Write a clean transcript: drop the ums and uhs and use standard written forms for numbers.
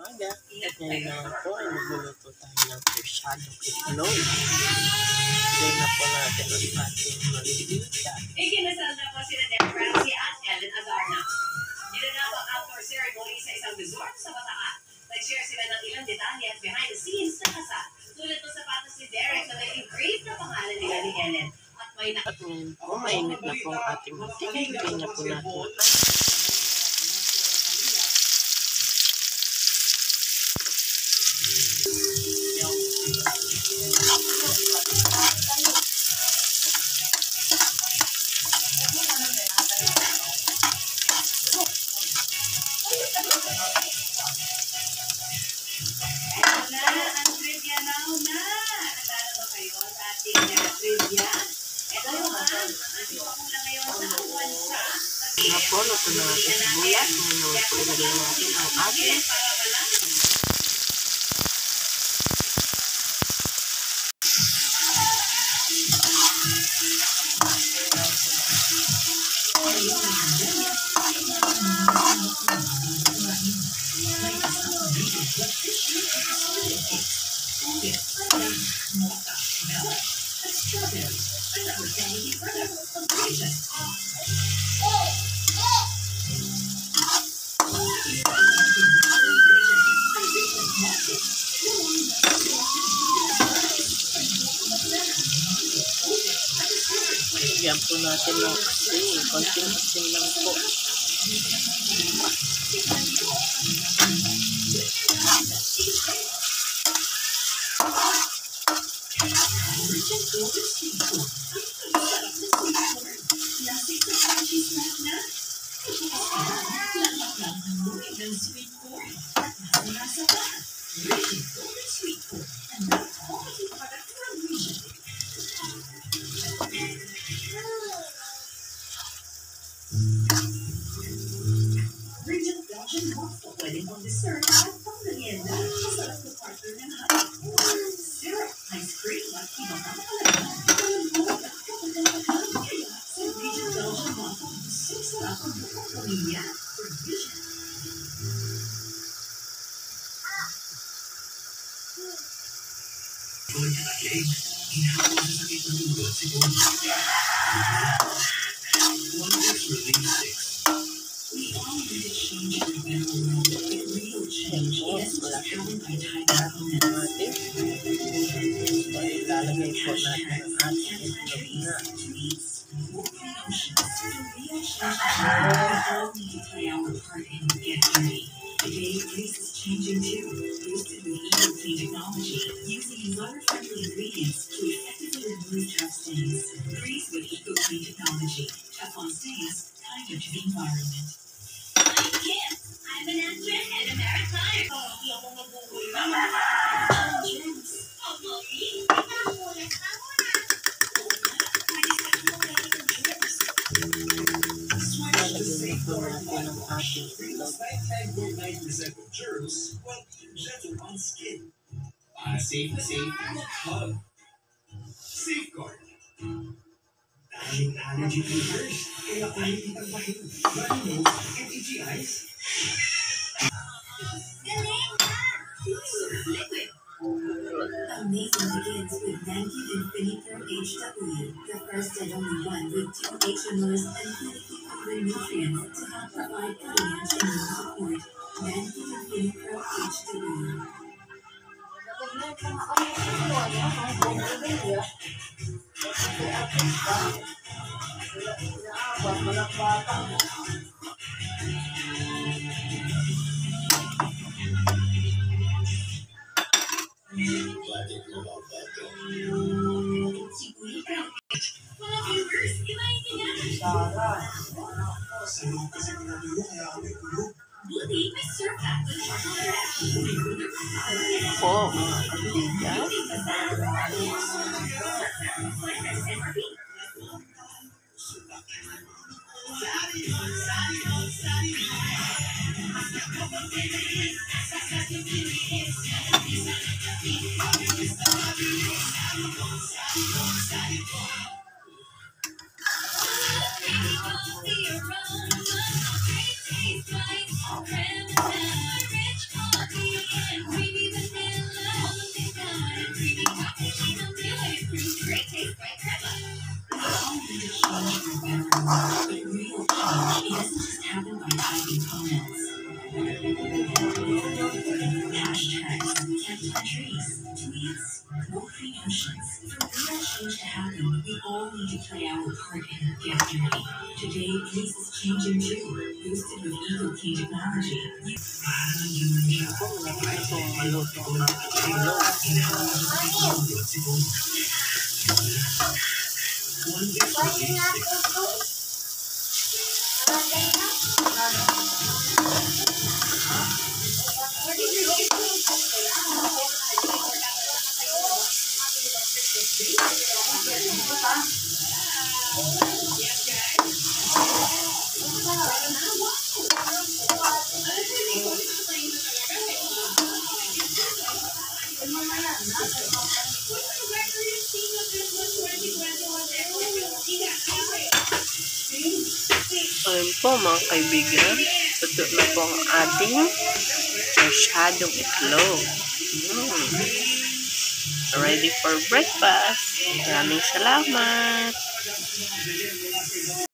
umaga. At ngayon naman po ay magluluto tayo ng pusyadong itlog. Gawin na po natin ang ating malilita. Ikinasal na po sina Deb Ramsey at Ellen Adarna. Ginanap ang outdoor ceremony sa isang resort sa Bataan. Nag-share sila ng ilang detalye at behind the scenes na kasal. Tulad ng sapatos ni Derek na may engraved na pangalan nila ni Ellen. At may At ngayon po, mainit na po ang ating mantika. Ilagay na po natin ang ang trivia now na. Nagdala ba kayo sa ating trivia? Ito naman, ang ating pamula ngayon sa Alwansa. Napo, na natin sibuyas. Ngayon po ilagay natin ang ating Lagyan po natin ng asin. Konting asin lang po. Regent Belgian waffle wedding on dessert at pangmerienda. Masarap na partner ng hot syrup, ice cream at pinakakalaga. Kaya sa Regent Belgian waffle, sarap ang buong pamilya. Regent. Ilalagay po natin ang ating itlog na. Today, Greece is changing too. Boosted with eco-clean technology, using environment-friendly ingredients to effectively remove tough stains. Greece with eco-clean technology, tough on stains, kinder to the environment. I'm Kim. I'm an actress and a maritime. Lalagyan na po natin ang ating itlog. 99% of germs, well, gentle on skin. Para safe hug. Safeguard. Dahil allergy fevers, kaya kulitin ang bahin. Runny nose and itchy eyes. Liquid. Amazing begins with Yankee Infinity HW, the first and only one with 2 HMOs and clinically proven nutrients to help provide cutting-edge immune support. Yankee Infinity HW. Sa loob kasi pinadulo, kaya kami tulog. Buti, may serve at the chocolate. Po, mga kaibigan. release is changing too. Boosted with Eco King technology. Ayan po, malapit na pong maluto ang aking itlog. Ayan po mga kaibigan, luto na po ang ating masyadong itlog. Ready for breakfast. Maraming salamat.